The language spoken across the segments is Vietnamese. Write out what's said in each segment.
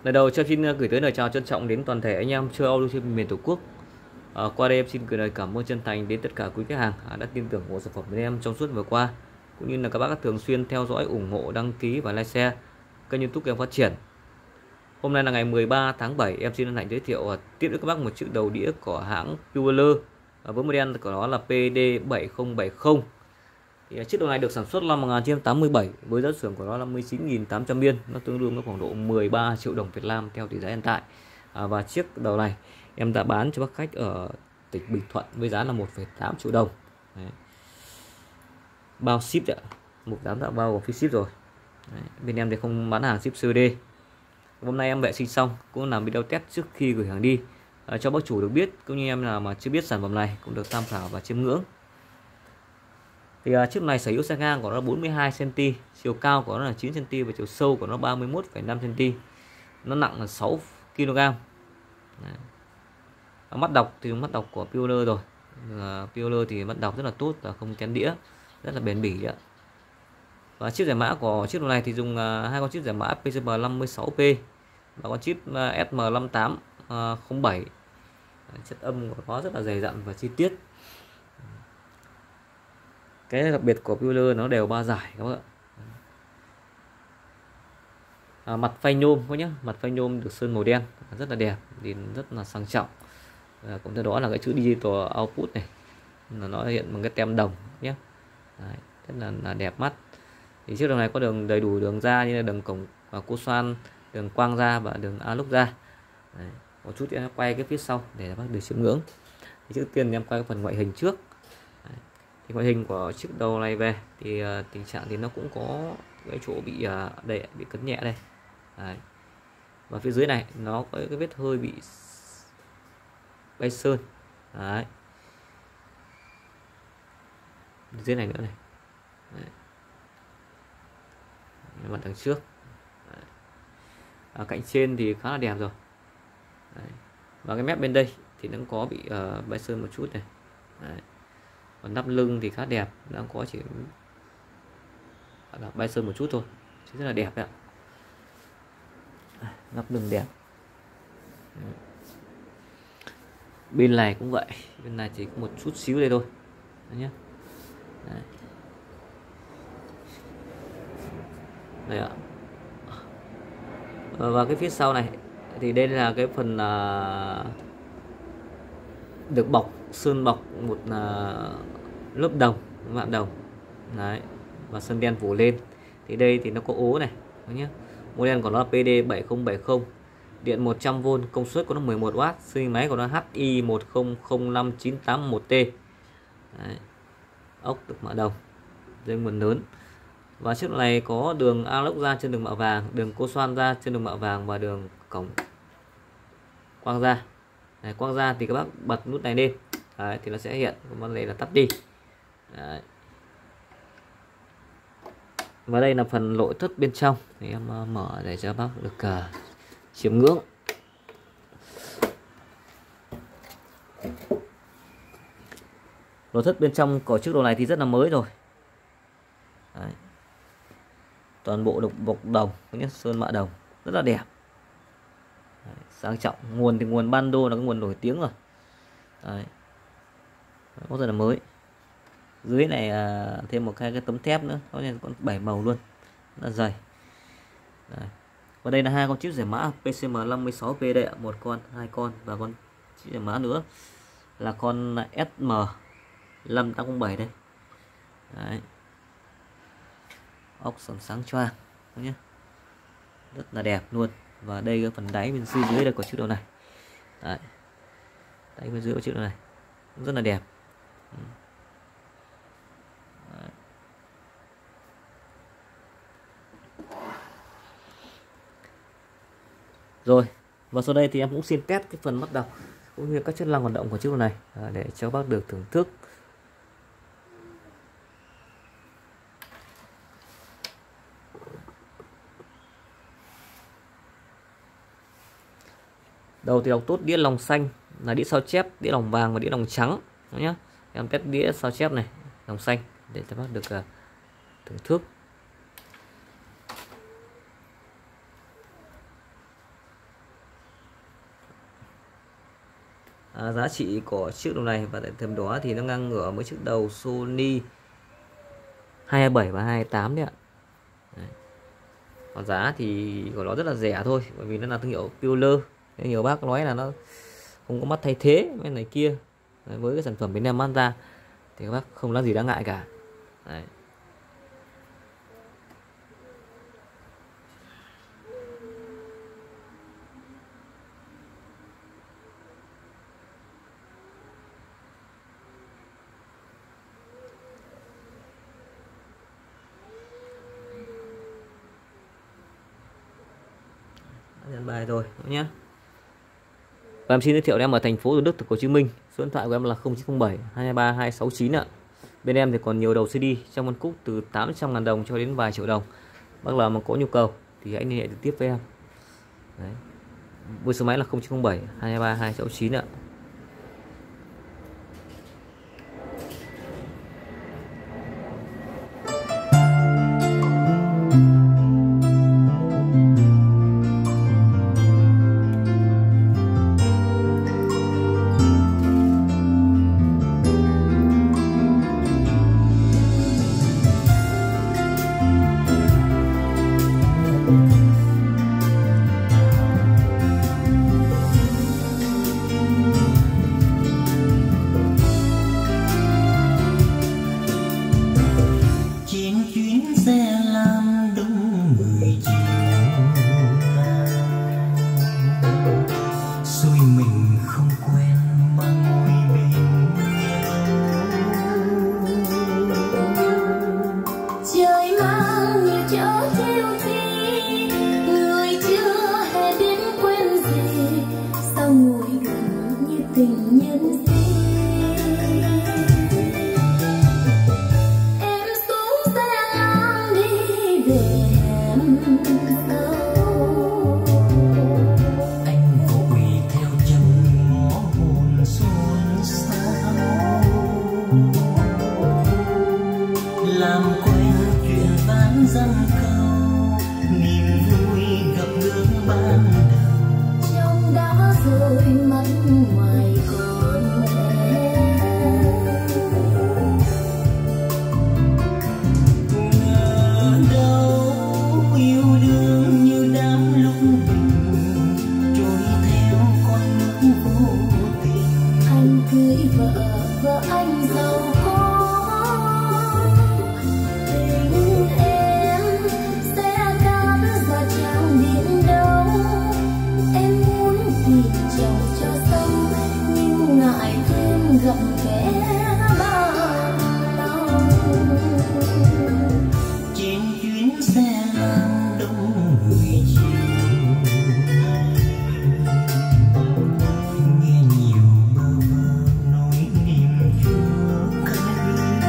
Lời đầu cho xin gửi tới lời chào trân trọng đến toàn thể anh em chơi audio trên miền Tổ quốc. Qua đây em xin gửi lời cảm ơn chân thành đến tất cả quý khách hàng đã tin tưởng ủng hộ sản phẩm của em trong suốt vừa qua, cũng như là các bác đã thường xuyên theo dõi, ủng hộ, đăng ký và like share kênh YouTube em phát triển. Hôm nay là ngày 13 tháng 7, em xin hân hạnh giới thiệu tiếp với các bác một chiếc đầu đĩa của hãng Pewler với model của nó là PD7070. Thì chiếc đầu này được sản xuất năm 1987 với giá xưởng của nó là 19.800 Yên, nó tương đương với khoảng độ 13 triệu đồng Việt Nam theo tỷ giá hiện tại. Và chiếc đầu này em đã bán cho bác khách ở tỉnh Bình Thuận với giá là 1,8 triệu đồng. Đấy. Bao ship ạ, mục giá đã bao gồm phí ship rồi. Đấy. Bên em thì không bán hàng ship COD. Hôm nay em vệ sinh xong cũng làm video test trước khi gửi hàng đi cho bác chủ được biết, cũng như em nào mà chưa biết sản phẩm này cũng được tham khảo và chiêm ngưỡng. Thì chiếc này sở hữu xe ngang của nó 42 cm, chiều cao của nó là 9 cm và chiều sâu của nó 31,5 cm. Nó nặng là 6 kg. Mắt đọc thì mắt đọc của Pewler rồi. Pewler thì mắt đọc rất là tốt và không kén đĩa, rất là bền bỉ ạ. Và chip giải mã của chiếc này thì dùng hai con chip giải mã PCM56P và con chip SM5807. Chất âm của nó rất là dày dặn và chi tiết. Cái đặc biệt của Pewler nó đều 3 giải các bạn ạ. Mặt phanh nhôm có nhé, mặt phanh nhôm được sơn màu đen rất là đẹp, nhìn rất là sang trọng. Cũng theo đó là cái chữ digital output này là nó hiện bằng cái tem đồng nhé. Đấy, rất là đẹp mắt. Thì chiếc đầu này có đường đầy đủ đường ra như là đường cổng cô xoan, đường quang ra và đường alox ra. Đấy, một chút em quay cái phía sau để bác được chiêm ngưỡng. Thì trước tiên em quay phần ngoại hình trước. Đấy, thì ngoại hình của chiếc đầu này về thì tình trạng thì nó cũng có cái chỗ bị đây, bị cấn nhẹ đây. Đấy. Và phía dưới này nó có cái vết hơi bị bay sơn. Đấy. Dưới này nữa này. Đấy. Mặt đằng trước. Cạnh trên thì khá là đẹp rồi. Đấy. Và cái mép bên đây thì nó có bị bay sơn một chút này. Đấy. Còn nắp lưng thì khá đẹp, đang có chỉ bay sơn một chút thôi, chứ rất là đẹp đấy ạ. Nắp lưng đẹp. Đấy. Bên này cũng vậy, bên này chỉ có một chút xíu đây thôi. Đấy nhé. Đấy. Đây ạ. Và cái phía sau này thì đây là cái phần được bọc sơn, bọc một lớp đồng, mạ đồng. Đấy. Và sơn đen phủ lên. Thì đây thì nó có ố này nhé. Model của nó là PD7070, điện 100V, công suất của nó 11W, sinh máy của nó HI1005981T. Đấy. Ốc được mạ đồng, dây nguồn lớn. Và chiếc này có đường alox ra trên đường mạ vàng, đường cô xoan ra trên đường mạ vàng và đường cổng quang ra. Đấy, quang ra thì các bác bật nút này lên. Đấy, thì nó sẽ hiện, còn này là tắt đi. Đấy. Và đây là phần nội thất bên trong, thì em mở để cho bác được chiêm ngưỡng. Nội thất bên trong của chiếc đồ này thì rất là mới rồi. Đấy. Toàn bộ được bọc đồng, sơn mạ đồng rất là đẹp. Đấy, sang trọng. Nguồn thì nguồn Bando là cái nguồn nổi tiếng rồi. Đấy. Nó rất là mới. Dưới này thêm một cái tấm thép nữa, có nên con 7 màu luôn, rất là dày. Đấy. Và đây là hai con chip giải mã PCM56P đây ạ, một con, hai con, và con chip giải mã nữa là con SM5807 đây. Đấy. Ốc sầm sáng choang nhé, rất là đẹp luôn. Và đây cái phần đáy bên dưới đây của chiếc đầu này. Đấy. Đáy bên dưới của chiếc đầu này rất là đẹp. Đấy. Rồi, và sau đây thì em cũng xin test cái phần mắt đọc cũng như các chức năng hoạt động của chiếc đầu này để cho bác được thưởng thức. Đầu thì đọc tốt đĩa lòng xanh là đĩa sao chép, đĩa lòng vàng và đĩa lòng trắng nhé. Em test đĩa sao chép này, lòng xanh để cho bác được thưởng thức. Giá trị của chiếc đầu này và tại thời điểm đó thì nó ngang ngửa với chiếc đầu Sony 227 và 228 đấy ạ. Đấy. Còn giá thì của nó rất là rẻ thôi, bởi vì nó là thương hiệu Peeler. Nhiều bác nói là nó không có mắt thay thế bên này kia. Đấy, với cái sản phẩm bên em bán ra thì các bác không có gì đáng ngại cả. Đấy. Nhận bài rồi nhé. Và em xin giới thiệu em ở thành phố Thủ Đức, thành phố Hồ Chí Minh. Số điện thoại của em là 0907 223 269 ạ. Bên em thì còn nhiều đầu CD trong phân khúc từ 800.000 đồng cho đến vài triệu đồng. Bác nào mà có nhu cầu thì hãy liên hệ trực tiếp với em. Đấy. Với số máy là 0907 223 269 ạ. Tình nhân em xuống xe đi về anh vội theo chân ngõ hồn xôn xao, làm quên chuyện bán dăm câu, niềm vui gặp gỡ ban đầu trong đó rồi mất ngoài còn ngờ đâu yêu đương như đám lúc bình trôi theo con nước vô tình. Anh cưới vợ anh giàu có, tình em sẽ cát và chẳng biển đâu. Em muốn tìm chồng cho sông nhưng ngại thêm gặp kẻ bao lòng. Trên chuyến xe lang đông người chiều nghe nhiều bơ vơ nỗi niềm chua cay.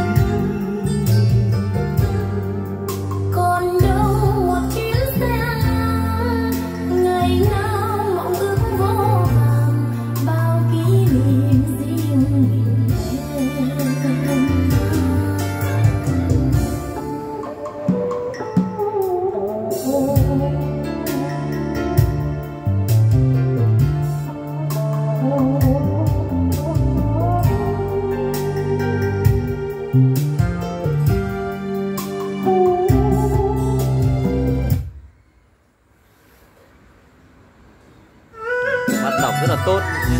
Còn đâu một chuyến xe lang ngày nào mộng ước vô vàn, bao kỷ niệm riêng mình em. Bạn đọc rất là tốt nhé.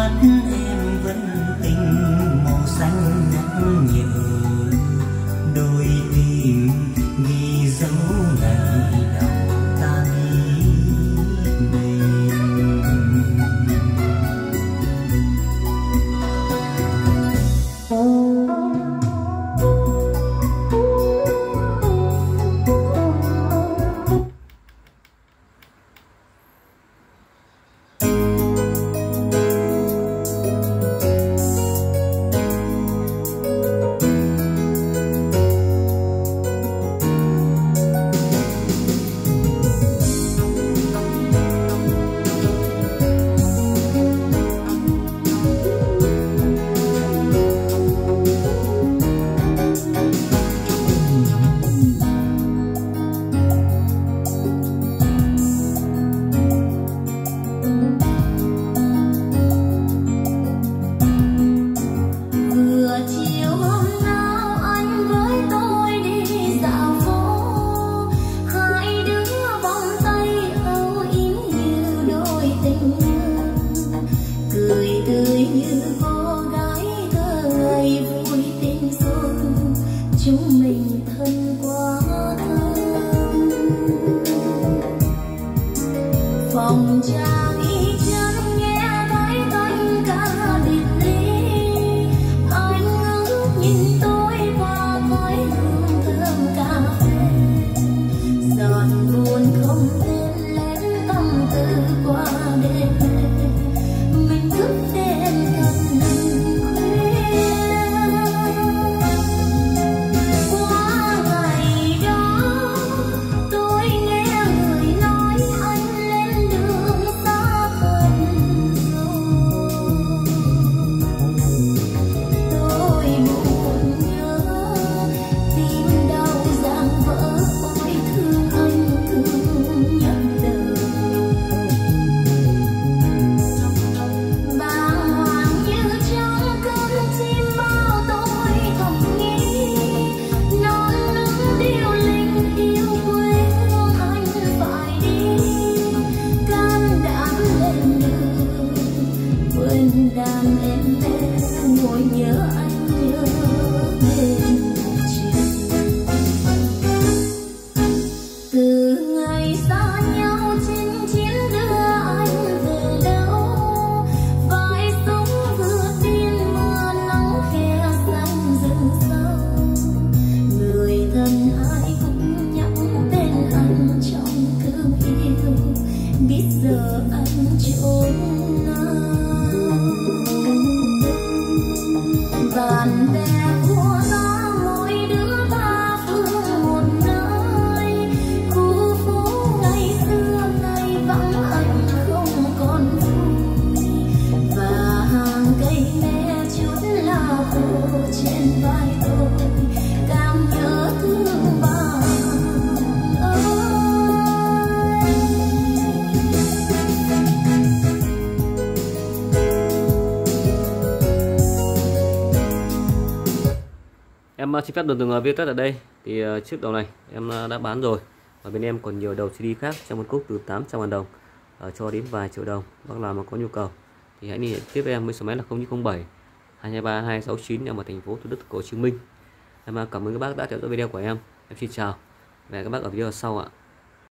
mắt em vẫn tình màu xanh nhắc nhở, đôi tim ghi dấu ngày đầu ta biết mình. Chúng mình thân quá thân, phòng trà ghi chân nghe thấy thanh ca biệt ly. Anh ngước nhìn tôi qua khói hương thơm cà phê, giọt buồn không tên lén tâm tư qua đêm mình thức đêm thật đam em ngồi nhớ anh nhớ đêm chiều. Từ ngày xa nhau trên chiến đưa anh về đâu, vai súng vượt biên mưa nắng khe xanh rừng sâu. Người thân ai cũng nhắc tên anh trong cơn yêu, biết giờ anh trốn bạn bè của ta mỗi đứa ta phương một nơi. Khu phố ngày xưa nay vắng anh không còn vui, và hàng cây me chút là khô trên vai tôi càng nhớ thương bạn ơi. Em xin phép được dừng viết tắt ở đây. Thì chiếc đầu này em đã bán rồi, và bên em còn nhiều đầu CD khác trong một cúc từ 800.000 đồng cho đến vài triệu đồng. Bác nào mà có nhu cầu thì hãy liên hệ tiếp với em với số máy là 0907 223 269 em ở thành phố Thủ Đức, Hồ Chí Minh. Em cảm ơn các bác đã theo dõi video của em. Em xin chào và hẹn các bác ở video sau ạ.